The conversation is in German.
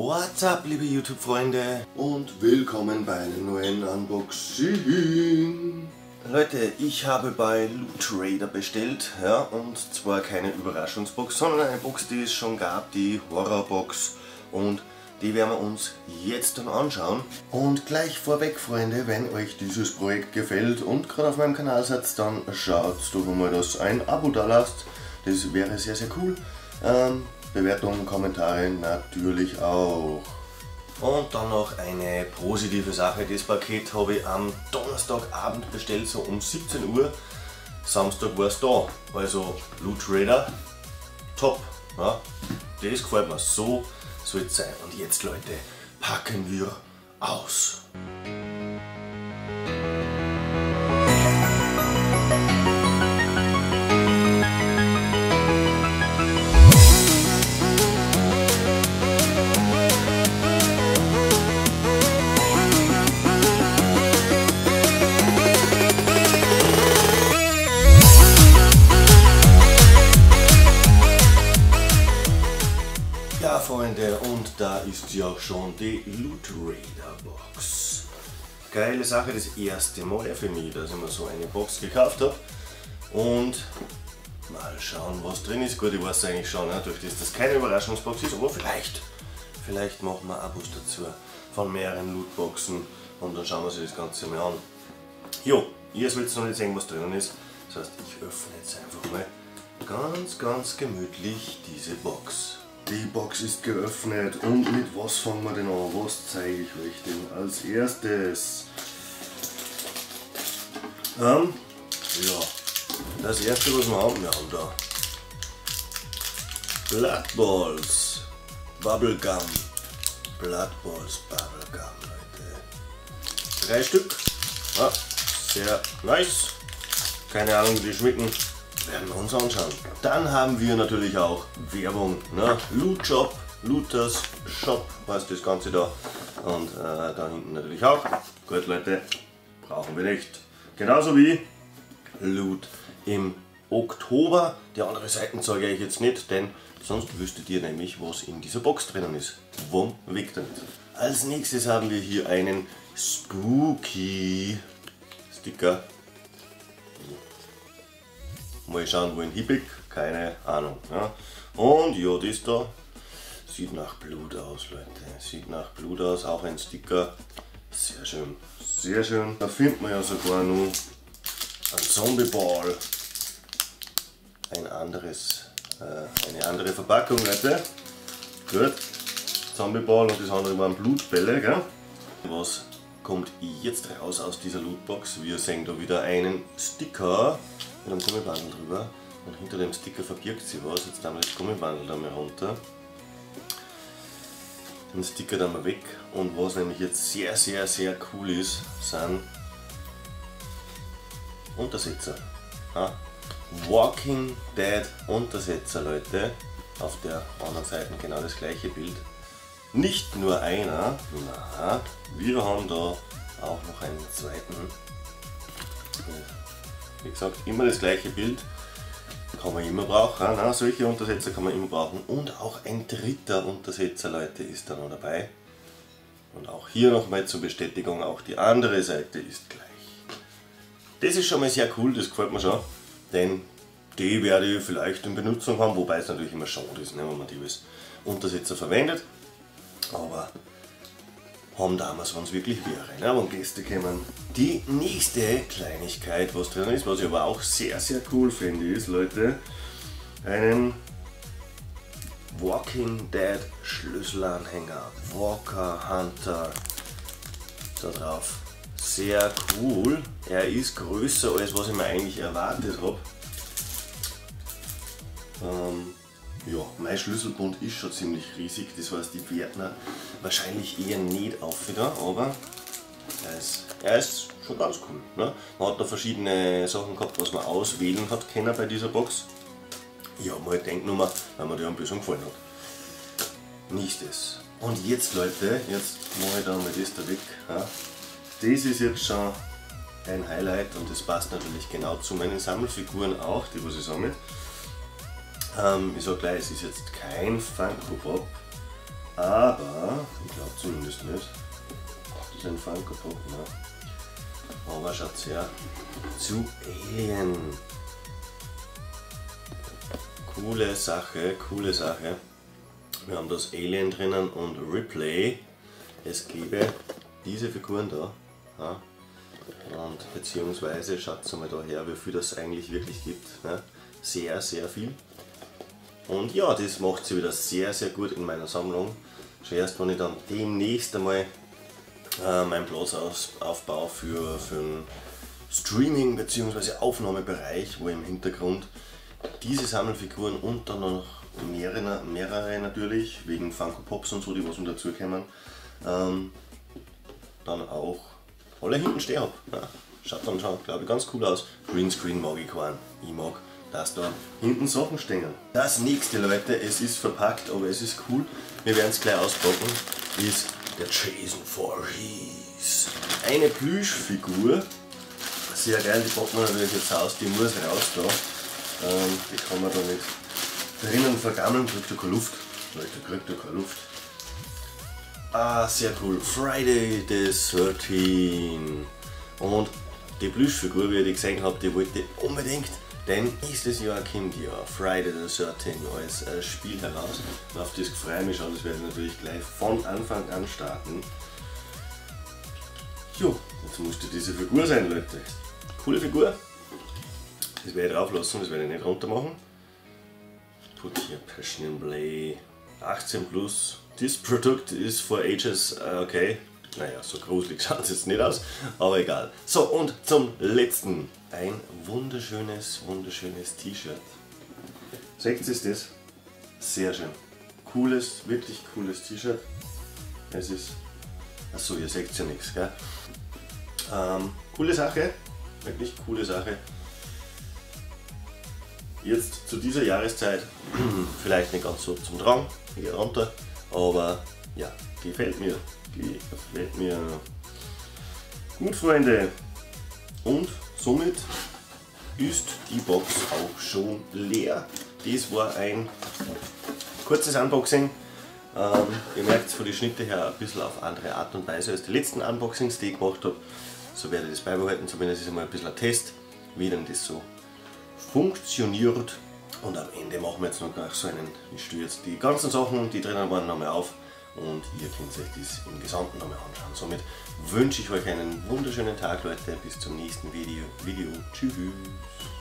What's up, liebe YouTube-Freunde, und willkommen bei einem neuen Unboxing. Leute, ich habe bei Loot Raider bestellt, ja, und zwar keine Überraschungsbox, sondern eine Box, die es schon gab, die Horrorbox, und die werden wir uns jetzt dann anschauen. Und gleich vorweg, Freunde, wenn euch dieses Projekt gefällt und gerade auf meinem Kanal seid, dann schaut doch mal, dass ein Abo da lasst. Das wäre sehr, sehr cool. Bewertungen, Kommentare natürlich auch. Und dann noch eine positive Sache. Das Paket habe ich am Donnerstagabend bestellt, so um 17 Uhr. Samstag war es da. Also Loot Raider, top. Ja, das gefällt mir. So soll es sein. Und jetzt, Leute, packen wir aus. Ja, Freunde, und da ist sie auch schon, die Loot Raider Box. Geile Sache, das erste Mal für mich, dass ich mir so eine Box gekauft habe. Und mal schauen, was drin ist. Gut, ich weiß eigentlich schon, durch das keine Überraschungsbox ist, aber vielleicht machen wir Abos dazu von mehreren Lootboxen und dann schauen wir uns das Ganze mal an. Jo, ihr sollt noch nicht sehen, was drinnen ist. Das heißt, ich öffne jetzt einfach mal ganz gemütlich diese Box. Die Box ist geöffnet und mit was fangen wir denn an? Was zeige ich euch denn als erstes? Ja, das erste, was wir haben da Blood Balls Bubblegum. Blood Balls Bubblegum, Leute. 3 Stück. Ja, sehr nice. Keine Ahnung, wie die schmecken. Werden wir uns anschauen. Dann haben wir natürlich auch Werbung, ne? Loot Shop, Looters Shop heißt das Ganze da. Und da hinten natürlich auch. Gut, Leute, brauchen wir nicht. Genauso wie Loot im Oktober. Die andere Seiten zeige ich jetzt nicht, denn sonst wüsstet ihr nämlich, was in dieser Box drinnen ist. Wumm, weg damit. Als nächstes haben wir hier einen Spooky Sticker. Mal schauen, wohin hippig, keine Ahnung. Ja. Und ja, das da sieht nach Blut aus, Leute. Sieht nach Blut aus, auch ein Sticker. Sehr schön, sehr schön. Da findet man ja sogar noch ein Zombie-Ball. Eine andere Verpackung, Leute. Gut, Zombie-Ball und das andere waren Blutbälle. Gell? Was kommt jetzt raus aus dieser Lootbox? Wir sehen da wieder einen Sticker mit einem Gummibandel drüber und hinter dem Sticker verbirgt sich was. Jetzt haben wir das Gummibandel da mal runter. Den Sticker dann mal weg, und was nämlich jetzt sehr cool ist, sind Untersetzer. Ja. Walking Dead Untersetzer, Leute. Auf der anderen Seite genau das gleiche Bild. Nicht nur einer, na, wir haben da auch noch einen zweiten. Wie gesagt, immer das gleiche Bild, kann man immer brauchen. Na, solche Untersetzer kann man immer brauchen. Und auch ein dritter Untersetzer, Leute, ist da noch dabei. Und auch hier nochmal zur Bestätigung, auch die andere Seite ist gleich. Das ist schon mal sehr cool, das gefällt mir schon. Denn die werde ich vielleicht in Benutzung haben, wobei es natürlich immer schade ist, ne, wenn man die als Untersetzer verwendet. Aber haben damals, wenn es wirklich wäre, ne, wenn Gäste kommen. Die nächste Kleinigkeit, was drin ist, was ich aber auch sehr cool finde, ist, Leute, einen Walking Dead Schlüsselanhänger, Walker Hunter da drauf. Sehr cool. Er ist größer, als was ich mir eigentlich erwartet habe. Ja, mein Schlüsselbund ist schon ziemlich riesig, das heißt, die werden wahrscheinlich eher nicht auf wieder, aber er ist schon ganz cool. Ne? Man hat da verschiedene Sachen gehabt, was man auswählen hat können bei dieser Box. Ich habe mir halt gedacht, nur weil mir die ein bisschen gefallen hat. Nächstes. Und jetzt, Leute, jetzt mache ich dann mal das da weg. Ja? Das ist jetzt schon ein Highlight und das passt natürlich genau zu meinen Sammelfiguren auch, die was ich sammle. Ich sage gleich, es ist jetzt kein Funko Pop, Aber, ich glaube zumindest nicht, das ist ein Funko Pop, ne? Aber schaut's her, zu Alien. Coole Sache, coole Sache. Wir haben das Alien drinnen und Ripley. Es gäbe diese Figuren da. Ja. Und beziehungsweise schaut mal da her, wie viel das eigentlich wirklich gibt. Ne? Sehr, sehr viel. Und ja, das macht sie wieder sehr, sehr gut in meiner Sammlung. Schon erst, wenn ich dann demnächst einmal meinen Platz aufbaue für einen Streaming- bzw. Aufnahmebereich, wo im Hintergrund diese Sammelfiguren und dann noch mehrere natürlich, wegen Funko Pops und so, die was dazu kommen, dann auch alle hinten stehen habe. Ja, schaut dann schon, glaube ich, ganz cool aus. Greenscreen mag ich keinen. Ich mag, dass da hinten Sachen stehen. Das nächste, Leute, es ist verpackt, aber es ist cool. Wir werden es gleich auspacken, ist der Jason Voorhees. Eine Plüschfigur. Sehr geil, die packen wir natürlich jetzt aus, die muss raus da. Die kann man da nicht drinnen vergammeln, kriegt ja keine Luft. Leute, kriegt ja keine Luft. Ah, sehr cool. Friday the 13. Und die Plüschfigur, wie ihr die gesehen habt, die wollte ich unbedingt, denn nächstes Jahr kommt ja Friday the 13 als Spiel heraus. Und auf das freue ich mich schon, das werde ich natürlich gleich von Anfang an starten. Jo, jetzt musste diese Figur sein, Leute. Coole Figur. Das werde ich drauf lassen, das werde ich nicht runter machen. Put here Passion in Play. 18 plus. This product is for ages, okay. Naja, so gruselig schaut es jetzt nicht aus, aber egal. So, und zum letzten. Ein wunderschönes T-Shirt. Seht ihr das? Sehr schön. Cooles, wirklich cooles T-Shirt. Es ist. Achso, ihr seht ja nichts, gell? Coole Sache. Wirklich coole Sache. Jetzt zu dieser Jahreszeit vielleicht nicht ganz so zum Tragen, hier runter, aber ja, gefällt mir. Gut, Freunde, und somit ist die Box auch schon leer. Das war ein kurzes Unboxing. Ihr merkt es von den Schnitten her ein bisschen auf andere Art und Weise als die letzten Unboxings, die ich gemacht habe. So werde ich das beibehalten, zumindest ist einmal ein bisschen ein Test, wie denn das so funktioniert. Und am Ende machen wir jetzt noch so einen, ich stelle jetzt die ganzen Sachen, die drinnen waren, nochmal auf und ihr könnt euch das im Gesamten nochmal anschauen. Somit wünsche ich euch einen wunderschönen Tag, Leute, bis zum nächsten Video. Tschüss!